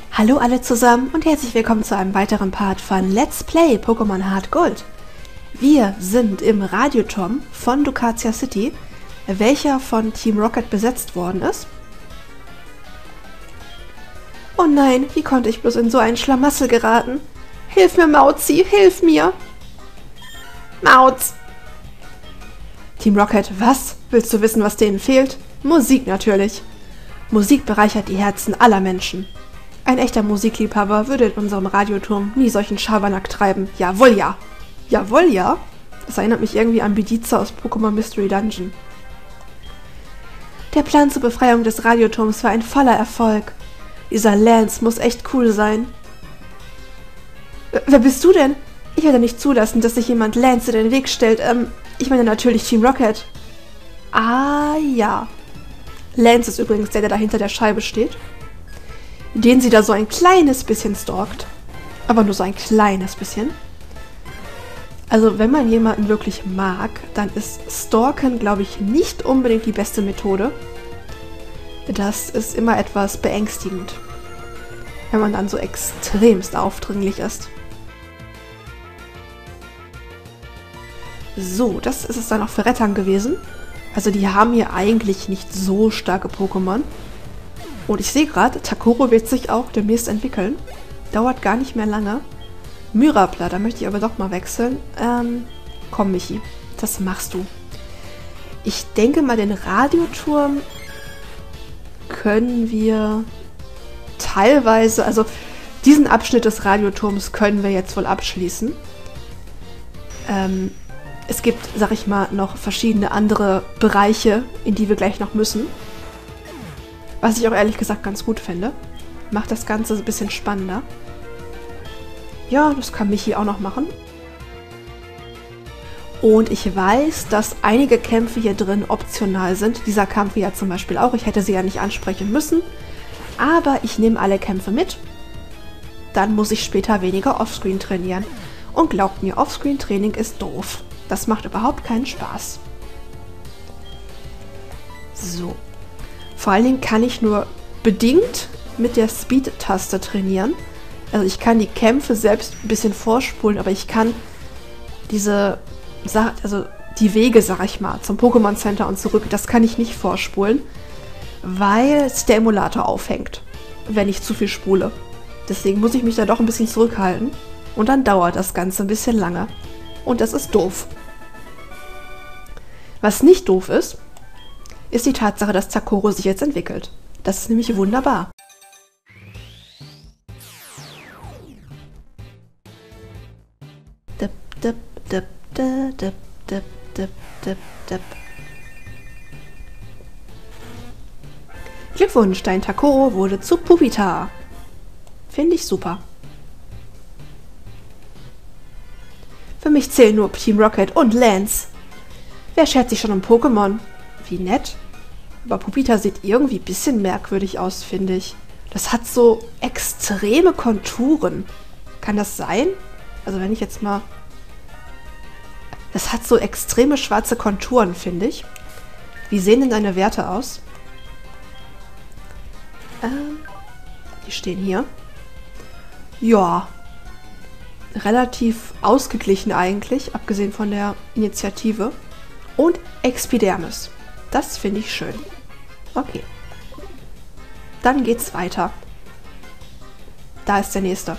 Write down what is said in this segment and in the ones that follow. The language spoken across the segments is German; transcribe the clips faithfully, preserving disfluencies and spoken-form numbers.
Hallo alle zusammen und herzlich willkommen zu einem weiteren Part von Let's Play Pokémon Heart Gold. Wir sind im Radioturm von Ducatia City, welcher von Team Rocket besetzt worden ist. Oh nein, wie konnte ich bloß in so einen Schlamassel geraten? Hilf mir, Mauzi, hilf mir! Mauz! Team Rocket, was? Willst du wissen, was denen fehlt? Musik natürlich. Musik bereichert die Herzen aller Menschen. Ein echter Musikliebhaber würde in unserem Radioturm nie solchen Schabernack treiben. Jawohl, ja. Jawohl, ja. Das erinnert mich irgendwie an Bediza aus Pokémon Mystery Dungeon. Der Plan zur Befreiung des Radioturms war ein voller Erfolg. Dieser Lance muss echt cool sein. Wer bist du denn? Ich werde nicht zulassen, dass sich jemand Lance in den Weg stellt. Ähm, ich meine natürlich Team Rocket. Ah, ja. Lance ist übrigens der, der da hinter der Scheibe steht. Den sie da so ein kleines bisschen stalkt. Aber nur so ein kleines bisschen. Also wenn man jemanden wirklich mag, dann ist Stalken, glaube ich, nicht unbedingt die beste Methode. Das ist immer etwas beängstigend. Wenn man dann so extremst aufdringlich ist. So, das ist es dann auch für Rettern gewesen. Also die haben hier eigentlich nicht so starke Pokémon. Und ich sehe gerade, Takoro wird sich auch demnächst entwickeln. Dauert gar nicht mehr lange. Myrapla, da möchte ich aber doch mal wechseln. Ähm, komm Michi, das machst du. Ich denke mal, den Radioturm können wir teilweise, also diesen Abschnitt des Radioturms können wir jetzt wohl abschließen. Ähm, es gibt, sag ich mal, noch verschiedene andere Bereiche, in die wir gleich noch müssen. Was ich auch ehrlich gesagt ganz gut finde. Macht das Ganze ein bisschen spannender. Ja, das kann Michi auch noch machen. Und ich weiß, dass einige Kämpfe hier drin optional sind. Dieser Kampf ja zum Beispiel auch. Ich hätte sie ja nicht ansprechen müssen. Aber ich nehme alle Kämpfe mit. Dann muss ich später weniger Offscreen trainieren. Und glaubt mir, Offscreen-Training ist doof. Das macht überhaupt keinen Spaß. So. Vor allen Dingen kann ich nur bedingt mit der Speed-Taste trainieren. Also ich kann die Kämpfe selbst ein bisschen vorspulen, aber ich kann diese, also die Wege, sag ich mal, zum Pokémon Center und zurück, das kann ich nicht vorspulen, weil es der Emulator aufhängt, wenn ich zu viel spule. Deswegen muss ich mich da doch ein bisschen zurückhalten und dann dauert das Ganze ein bisschen lange. Und das ist doof. Was nicht doof ist, ist die Tatsache, dass Takoro sich jetzt entwickelt. Das ist nämlich wunderbar. Dip, dip, dip, dip, dip, dip, dip, dip, dip. Glückwunsch, dein Takoro wurde zu Pupita. Finde ich super. Für mich zählen nur Team Rocket und Lance. Wer schert sich schon um Pokémon? Wie nett. Aber Pupita sieht irgendwie ein bisschen merkwürdig aus, finde ich. Das hat so extreme Konturen. Kann das sein? Also wenn ich jetzt mal... Das hat so extreme schwarze Konturen, finde ich. Wie sehen denn deine Werte aus? Ähm, die stehen hier. Ja. Relativ ausgeglichen eigentlich, abgesehen von der Initiative. Und Expidermis. Das finde ich schön. Okay. Dann geht's weiter. Da ist der nächste.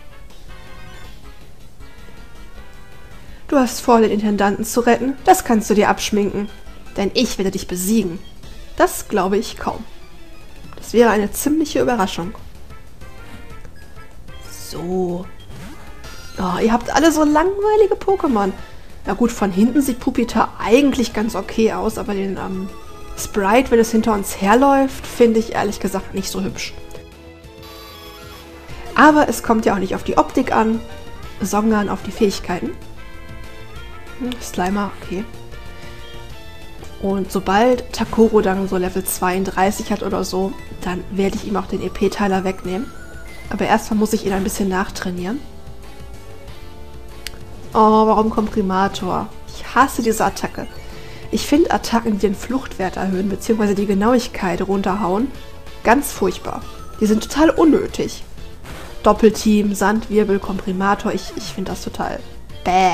Du hast vor, den Intendanten zu retten. Das kannst du dir abschminken. Denn ich werde dich besiegen. Das glaube ich kaum. Das wäre eine ziemliche Überraschung. So. Oh, ihr habt alle so langweilige Pokémon. Na gut, von hinten sieht Pupita eigentlich ganz okay aus, aber den ähm, Sprite, wenn es hinter uns herläuft, finde ich ehrlich gesagt nicht so hübsch. Aber es kommt ja auch nicht auf die Optik an, sondern auf die Fähigkeiten. Hm, Slimer, okay. Und sobald Takoro dann so Level zweiunddreißig hat oder so, dann werde ich ihm auch den E P-Teiler wegnehmen. Aber erstmal muss ich ihn ein bisschen nachtrainieren. Oh, warum Komprimator? Ich hasse diese Attacke. Ich finde Attacken, die den Fluchtwert erhöhen, beziehungsweise die Genauigkeit runterhauen, ganz furchtbar. Die sind total unnötig. Doppelteam, Sandwirbel, Komprimator. Ich, ich finde das total bäh.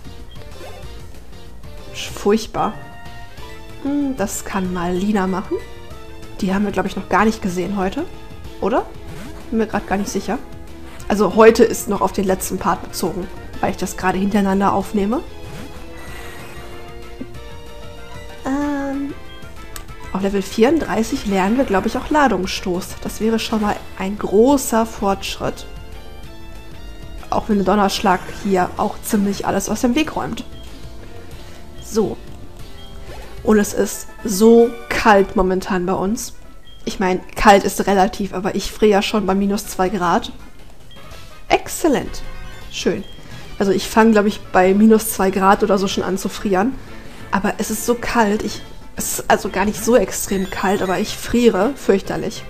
Furchtbar. Hm, das kann mal Lina machen. Die haben wir, glaube ich, noch gar nicht gesehen heute. Oder? Bin mir gerade gar nicht sicher. Also heute ist noch auf den letzten Part bezogen, weil ich das gerade hintereinander aufnehme. Ähm, auf Level vierunddreißig lernen wir, glaube ich, auch Ladungsstoß. Das wäre schon mal ein großer Fortschritt. Auch wenn der Donnerschlag hier auch ziemlich alles aus dem Weg räumt. So. Und es ist so kalt momentan bei uns. Ich meine, kalt ist relativ, aber ich friere ja schon bei minus zwei Grad. Exzellent. Schön. Also ich fange, glaube ich, bei minus zwei Grad oder so schon an zu frieren. Aber es ist so kalt. Ich, es ist also gar nicht so extrem kalt, aber ich friere fürchterlich.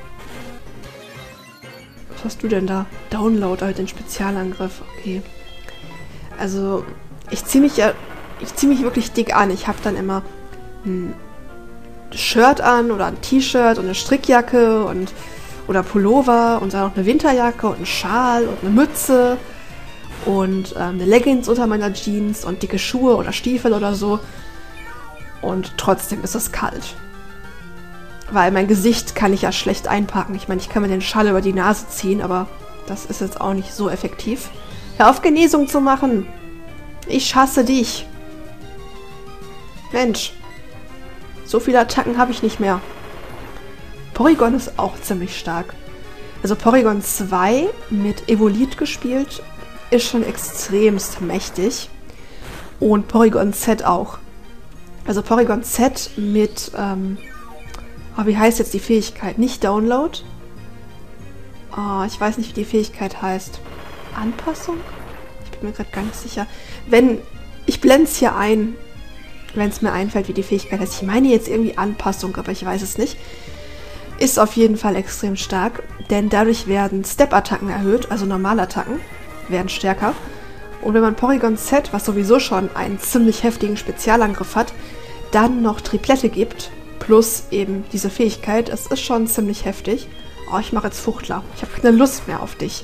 Was hast du denn da? Download, halt den Spezialangriff. Okay. Also, ich ziehe mich ja, ich ziehe mich wirklich dick an. Ich habe dann immer ein Shirt an oder ein T-Shirt und eine Strickjacke und oder Pullover und dann noch eine Winterjacke und einen Schal und eine Mütze und ähm, eine Leggings unter meiner Jeans und dicke Schuhe oder Stiefel oder so. Und trotzdem ist es kalt. Weil mein Gesicht kann ich ja schlecht einpacken. Ich meine, ich kann mir den Schal über die Nase ziehen, aber das ist jetzt auch nicht so effektiv. Hör auf, Genesung zu machen! Ich hasse dich! Mensch! So viele Attacken habe ich nicht mehr. Porygon ist auch ziemlich stark. Also Porygon zwei mit Evolit gespielt ist schon extremst mächtig. Und Porygon Z auch. Also Porygon Z mit, ähm, oh, wie heißt jetzt die Fähigkeit? Nicht Download? Oh, ich weiß nicht, wie die Fähigkeit heißt. Anpassung? Ich bin mir gerade gar nicht sicher. Wenn, ich blende es hier ein, wenn es mir einfällt, wie die Fähigkeit heißt. Ich meine jetzt irgendwie Anpassung, aber ich weiß es nicht. Ist auf jeden Fall extrem stark, denn dadurch werden Step-Attacken erhöht, also Normalattacken werden stärker. Und wenn man Porygon Z, was sowieso schon einen ziemlich heftigen Spezialangriff hat, dann noch Triplette gibt, plus eben diese Fähigkeit, es ist schon ziemlich heftig. Oh, ich mache jetzt Fuchtler. Ich habe keine Lust mehr auf dich.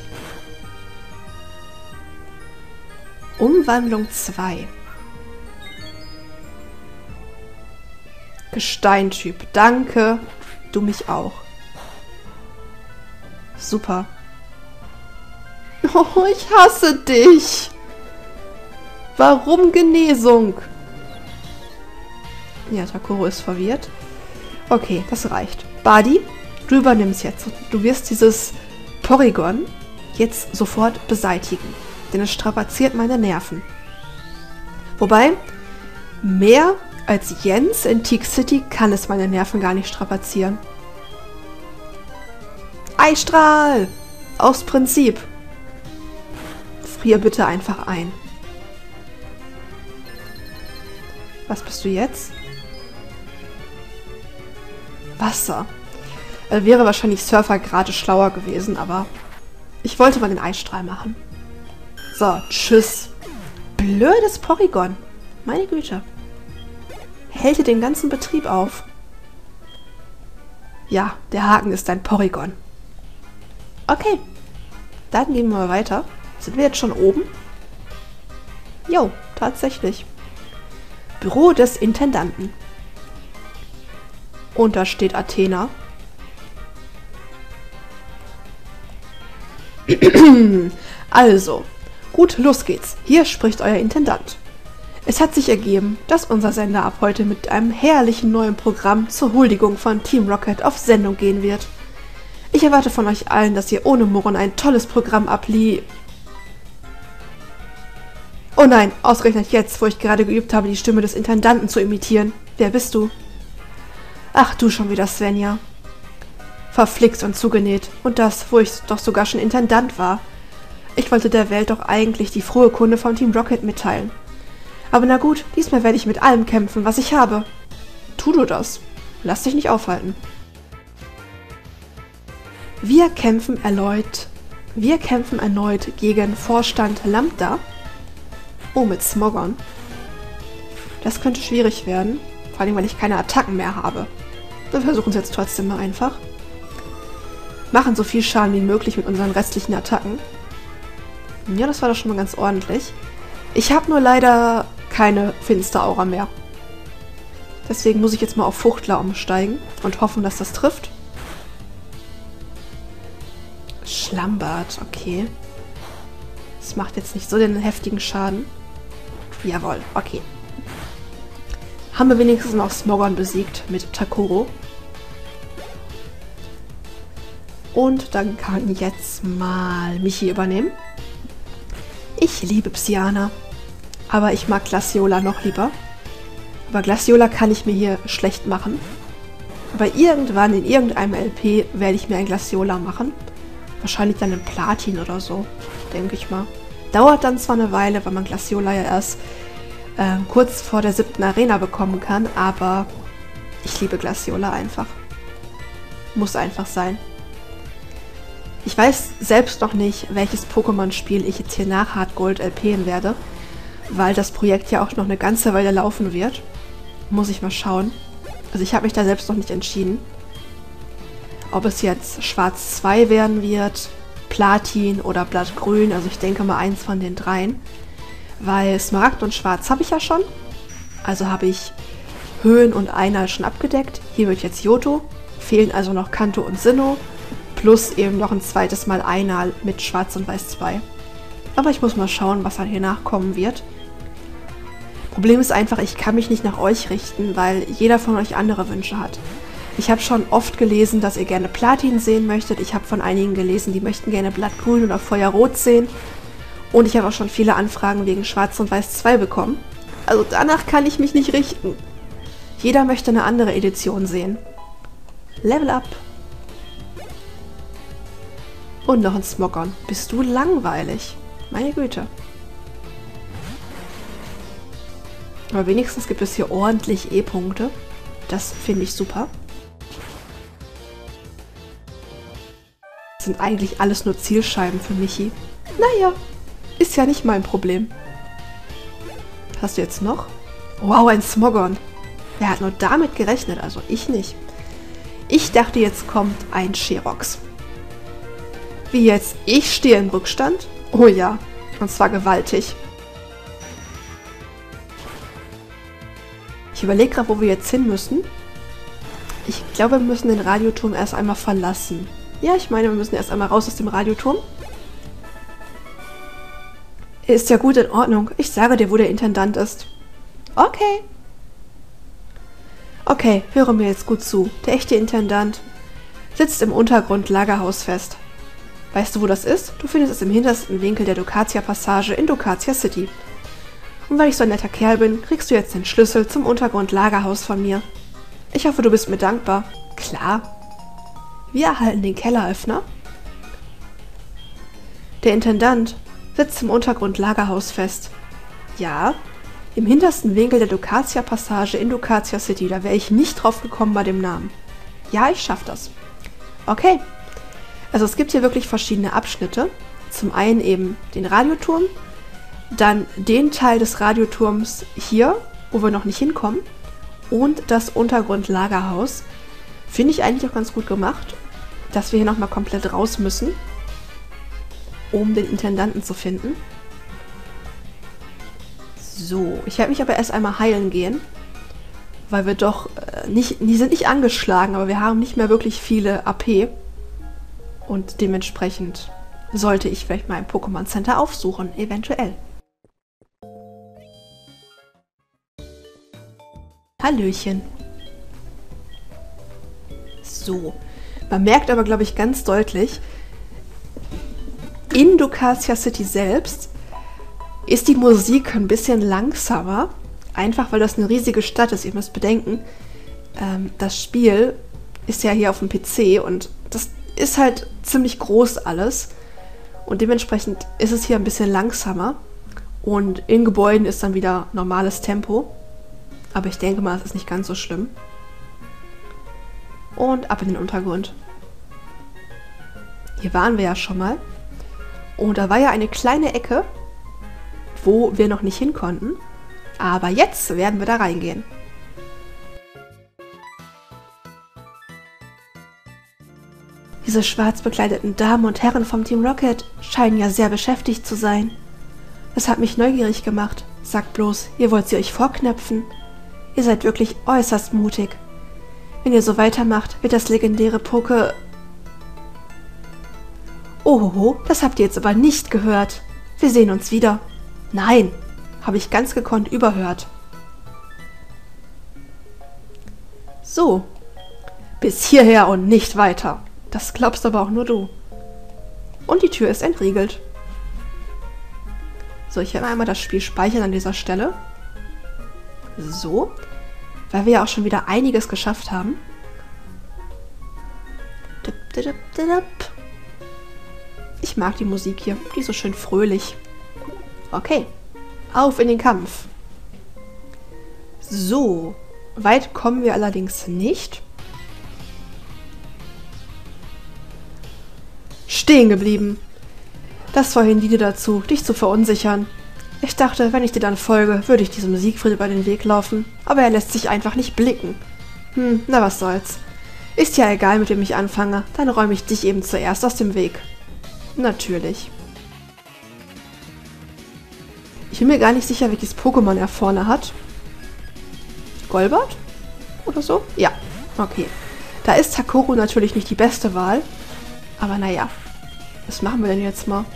Umwandlung zwei. Gesteintyp. Danke. Du mich auch. Super. Oh, ich hasse dich. Warum Genesung? Ja, Takuro ist verwirrt. Okay, das reicht. Badi, du übernimmst jetzt. Du wirst dieses Porygon jetzt sofort beseitigen. Denn es strapaziert meine Nerven. Wobei, mehr als Jens in Teak City kann es meine Nerven gar nicht strapazieren. Eistrahl! Aus Prinzip. Frier bitte einfach ein. Was bist du jetzt? Wasser. Also wäre wahrscheinlich Surfer gerade schlauer gewesen, aber ich wollte mal den Eisstrahl machen. So, tschüss. Blödes Porygon. Meine Güte. Hält dir den ganzen Betrieb auf. Ja, der Haken ist ein Porygon. Okay. Dann gehen wir mal weiter. Sind wir jetzt schon oben? Jo, tatsächlich. Büro des Intendanten. Und da steht Athena. Also, gut, los geht's. Hier spricht euer Intendant. Es hat sich ergeben, dass unser Sender ab heute mit einem herrlichen neuen Programm zur Huldigung von Team Rocket auf Sendung gehen wird. Ich erwarte von euch allen, dass ihr ohne Murren ein tolles Programm ablie... Oh nein, ausgerechnet jetzt, wo ich gerade geübt habe, die Stimme des Intendanten zu imitieren. Wer bist du? Ach, du schon wieder, Svenja. Verflixt und zugenäht. Und das, wo ich doch sogar schon Intendant war. Ich wollte der Welt doch eigentlich die frohe Kunde vom Team Rocket mitteilen. Aber na gut, diesmal werde ich mit allem kämpfen, was ich habe. Tu du das. Lass dich nicht aufhalten. Wir kämpfen erneut. Wir kämpfen erneut gegen Vorstand Lambda. Oh, mit Smogon. Das könnte schwierig werden. Vor allem, weil ich keine Attacken mehr habe. Wir versuchen es jetzt trotzdem mal einfach. machen so viel Schaden wie möglich mit unseren restlichen Attacken. Ja, das war doch schon mal ganz ordentlich. Ich habe nur leider keine Finsteraura mehr. Deswegen muss ich jetzt mal auf Fuchtler umsteigen und hoffen, dass das trifft. Schlammbad, okay. Das macht jetzt nicht so den heftigen Schaden. Jawohl, okay. Haben wir wenigstens noch Smogon besiegt mit Takuro. Und dann kann jetzt mal Michi übernehmen. Ich liebe Psyana, aber ich mag Glaciola noch lieber. Aber Glaciola kann ich mir hier schlecht machen. Aber irgendwann in irgendeinem L P werde ich mir ein Glaciola machen. Wahrscheinlich dann in Platin oder so, denke ich mal. Dauert dann zwar eine Weile, weil man Glaciola ja erst äh, kurz vor der siebten Arena bekommen kann, aber ich liebe Glaciola einfach. Muss einfach sein. Ich weiß selbst noch nicht, welches Pokémon-Spiel ich jetzt hier nach Hardgold LPen werde, weil das Projekt ja auch noch eine ganze Weile laufen wird. Muss ich mal schauen. Also ich habe mich da selbst noch nicht entschieden. Ob es jetzt Schwarz zwei werden wird, Platin oder Blattgrün, also ich denke mal eins von den dreien. Weil Smaragd und Schwarz habe ich ja schon. Also habe ich Höhen und Einal schon abgedeckt. Hier wird jetzt Johto. Fehlen also noch Kanto und Sinnoh. Plus eben noch ein zweites Mal Einal mit Schwarz und Weiß zwei. Aber ich muss mal schauen, was dann hier nachkommen wird. Problem ist einfach, ich kann mich nicht nach euch richten, weil jeder von euch andere Wünsche hat. Ich habe schon oft gelesen, dass ihr gerne Platin sehen möchtet. Ich habe von einigen gelesen, die möchten gerne Blattgrün oder Feuerrot sehen. Und ich habe auch schon viele Anfragen wegen Schwarz und Weiß zwei bekommen. Also danach kann ich mich nicht richten. Jeder möchte eine andere Edition sehen. Level up. Und noch ein Smogon. Bist du langweilig? Meine Güte. Aber wenigstens gibt es hier ordentlich E-Punkte. Das finde ich super. Das sind eigentlich alles nur Zielscheiben für Michi. Naja, ist ja nicht mein Problem. Hast du jetzt noch? Wow, ein Smogon. Wer hat nur damit gerechnet? Also ich nicht. Ich dachte, jetzt kommt ein Sherox. Wie jetzt? Ich stehe im Rückstand? Oh ja, und zwar gewaltig. Ich überlege gerade, wo wir jetzt hin müssen. Ich glaube, wir müssen den Radioturm erst einmal verlassen. Ja, ich meine, wir müssen erst einmal raus aus dem Radioturm. Ist ja gut, in Ordnung. Ich sage dir, wo der Intendant ist. Okay. Okay, höre mir jetzt gut zu. Der echte Intendant sitzt im Untergrund-Lagerhaus fest. Weißt du, wo das ist? Du findest es im hintersten Winkel der Ducatia-Passage in Ducatia City. Und weil ich so ein netter Kerl bin, kriegst du jetzt den Schlüssel zum Untergrund-Lagerhaus von mir. Ich hoffe, du bist mir dankbar. Klar. Wir erhalten den Kelleröffner. Der Intendant sitzt im Untergrund-Lagerhaus fest. Ja, im hintersten Winkel der Ducatia-Passage in Ducatia City. Da wäre ich nicht drauf gekommen bei dem Namen. Ja, ich schaff das. Okay. Also es gibt hier wirklich verschiedene Abschnitte. Zum einen eben den Radioturm, dann den Teil des Radioturms hier, wo wir noch nicht hinkommen, und das Untergrundlagerhaus. Finde ich eigentlich auch ganz gut gemacht, dass wir hier nochmal komplett raus müssen, um den Intendanten zu finden. So, ich werde mich aber erst einmal heilen gehen, weil wir doch äh, nicht, die sind nicht angeschlagen, aber wir haben nicht mehr wirklich viele A P. Und dementsprechend sollte ich vielleicht mal ein Pokémon Center aufsuchen, eventuell. Hallöchen. So, man merkt aber, glaube ich, ganz deutlich, in Ducatia City selbst ist die Musik ein bisschen langsamer, einfach weil das eine riesige Stadt ist. Ihr müsst bedenken, ähm, das Spiel ist ja hier auf dem P C und das ist halt ziemlich groß alles und dementsprechend ist es hier ein bisschen langsamer und in Gebäuden ist dann wieder normales Tempo, aber ich denke mal, es ist nicht ganz so schlimm. Und ab in den Untergrund. Hier waren wir ja schon mal und da war ja eine kleine Ecke, wo wir noch nicht hin konnten, aber jetzt werden wir da reingehen. Diese schwarz bekleideten Damen und Herren vom Team Rocket scheinen ja sehr beschäftigt zu sein. Das hat mich neugierig gemacht. Sagt bloß, ihr wollt sie euch vorknöpfen. Ihr seid wirklich äußerst mutig. Wenn ihr so weitermacht, wird das legendäre Poke... Ohoho, das habt ihr jetzt aber nicht gehört. Wir sehen uns wieder. Nein, habe ich ganz gekonnt überhört. So, bis hierher und nicht weiter. Das glaubst aber auch nur du. Und die Tür ist entriegelt. So, ich werde einmal das Spiel speichern an dieser Stelle. So, weil wir ja auch schon wieder einiges geschafft haben. Ich mag die Musik hier, die ist so schön fröhlich. Okay, auf in den Kampf. So, weit kommen wir allerdings nicht. Stehen geblieben. Das vorhin diente dazu, dich zu verunsichern. Ich dachte, wenn ich dir dann folge, würde ich diesem Siegfried über den Weg laufen, aber er lässt sich einfach nicht blicken. Hm, na was soll's. Ist ja egal, mit wem ich anfange, dann räume ich dich eben zuerst aus dem Weg. Natürlich. Ich bin mir gar nicht sicher, welches Pokémon er vorne hat. Golbat? Oder so? Ja, okay. Da ist Takoro natürlich nicht die beste Wahl, aber naja. Was machen wir denn jetzt mal?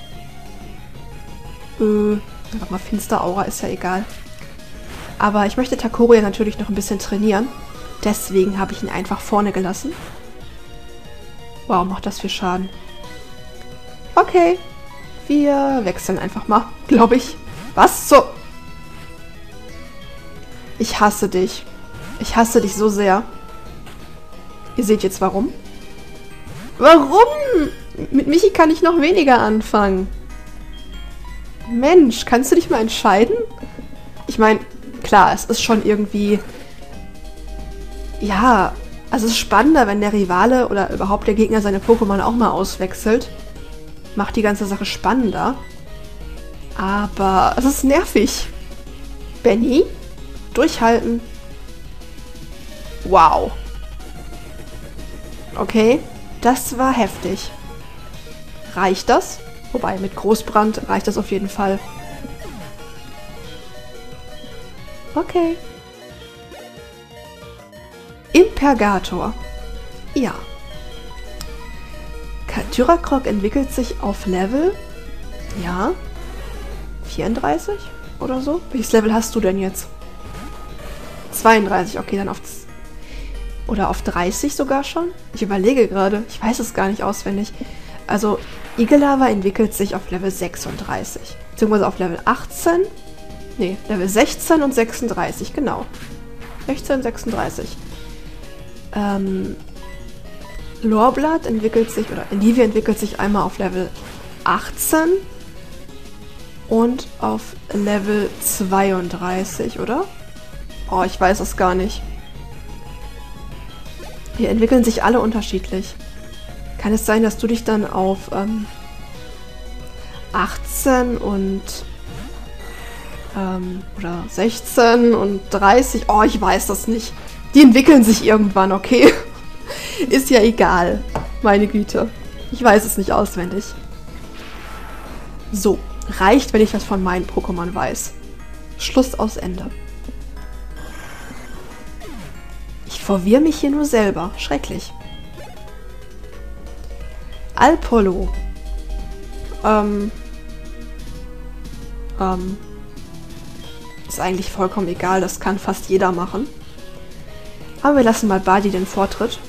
Äh, einfach mal Finsteraura, ist ja egal. Aber ich möchte Takoro ja natürlich noch ein bisschen trainieren. Deswegen habe ich ihn einfach vorne gelassen. Wow, macht das viel Schaden. Okay, wir wechseln einfach mal, glaube ich. Was? So. Ich hasse dich. Ich hasse dich so sehr. Ihr seht jetzt warum. Warum? Mit Michi kann ich noch weniger anfangen. Mensch, kannst du dich mal entscheiden? Ich meine, klar, es ist schon irgendwie... Ja, also es ist spannender, wenn der Rivale oder überhaupt der Gegner seine Pokémon auch mal auswechselt. Macht die ganze Sache spannender. Aber es ist nervig. Benny? Durchhalten. Wow. Okay, das war heftig. Reicht das? Wobei, mit Großbrand reicht das auf jeden Fall. Okay. Impergator. Ja. Tyrakrok entwickelt sich auf Level... Ja. vierunddreißig oder so? Welches Level hast du denn jetzt? zweiunddreißig, okay, dann auf... Oder auf dreißig sogar schon? Ich überlege gerade. Ich weiß es gar nicht auswendig. Also, Igelava entwickelt sich auf Level sechsunddreißig. Beziehungsweise auf Level achtzehn. Nee, Level sechzehn und sechsunddreißig, genau. sechzehn, sechsunddreißig. Ähm... Lorblatt entwickelt sich, oder Olivia entwickelt sich einmal auf Level achtzehn und auf Level zweiunddreißig, oder? Oh, ich weiß es gar nicht. Die entwickeln sich alle unterschiedlich. Kann es sein, dass du dich dann auf ähm, achtzehn und ähm, oder sechzehn und dreißig? Oh, ich weiß das nicht. Die entwickeln sich irgendwann, okay? Ist ja egal. Meine Güte. Ich weiß es nicht auswendig. So. Reicht, wenn ich das von meinen Pokémon weiß. Schluss aus Ende. Ich verwirre mich hier nur selber. Schrecklich. Alpollo. Ähm. Ähm. Ist eigentlich vollkommen egal. Das kann fast jeder machen. Aber wir lassen mal Badi den Vortritt.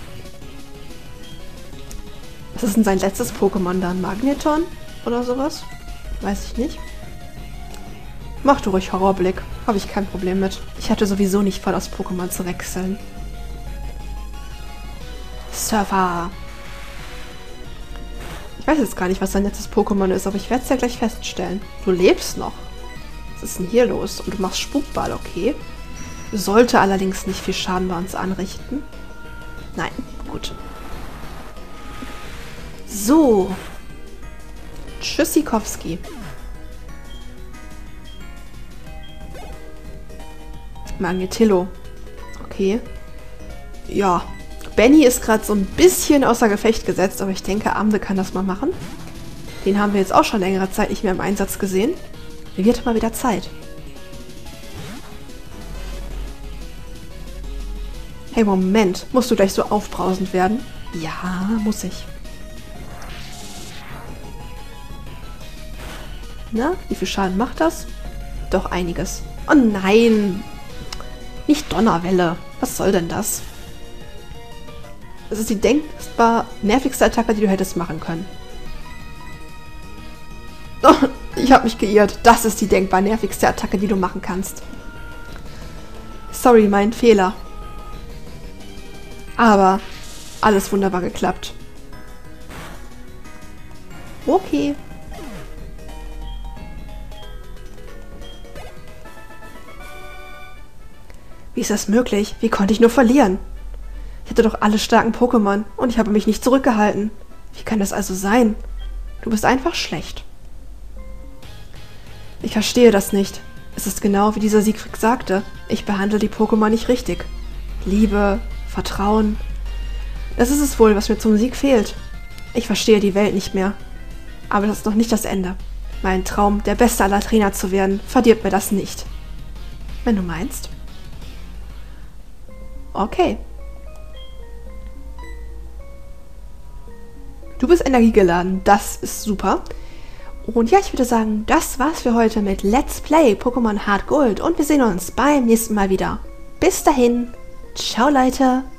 Was ist denn sein letztes Pokémon dann? Magneton? Oder sowas? Weiß ich nicht. Mach du ruhig Horrorblick. Habe ich kein Problem mit. Ich hatte sowieso nicht vor, das Pokémon zu wechseln. Surfer. Ich weiß jetzt gar nicht, was sein letztes Pokémon ist, aber ich werde es ja gleich feststellen. Du lebst noch. Was ist denn hier los? Und du machst Spukball, okay. Sollte allerdings nicht viel Schaden bei uns anrichten. Nein, gut. So. Tschüssikowski. Magnetillo. Okay. Ja, Benny ist gerade so ein bisschen außer Gefecht gesetzt, aber ich denke, Amde kann das mal machen. Den haben wir jetzt auch schon längere Zeit nicht mehr im Einsatz gesehen. Mir wird mal wieder Zeit. Hey, Moment. Musst du gleich so aufbrausend werden? Ja, muss ich. Na, wie viel Schaden macht das? Doch einiges. Oh nein! Nicht Donnerwelle. Was soll denn das? Das ist die denkbar nervigste Attacke, die du hättest machen können. Oh, ich habe mich geirrt. Das ist die denkbar nervigste Attacke, die du machen kannst. Sorry, mein Fehler. Aber alles wunderbar geklappt. Okay. Wie ist das möglich? Wie konnte ich nur verlieren? Ich hatte doch alle starken Pokémon und ich habe mich nicht zurückgehalten. Wie kann das also sein? Du bist einfach schlecht. Ich verstehe das nicht. Es ist genau wie dieser Siegfried sagte. Ich behandle die Pokémon nicht richtig. Liebe, Vertrauen. Das ist es wohl, was mir zum Sieg fehlt. Ich verstehe die Welt nicht mehr. Aber das ist noch nicht das Ende. Mein Traum, der beste aller Trainer zu werden, verdirbt mir das nicht. Wenn du meinst. Okay. Du bist energiegeladen, das ist super. Und ja, ich würde sagen, das war's für heute mit Let's Play Pokémon Hard Gold und wir sehen uns beim nächsten Mal wieder. Bis dahin, ciao Leute!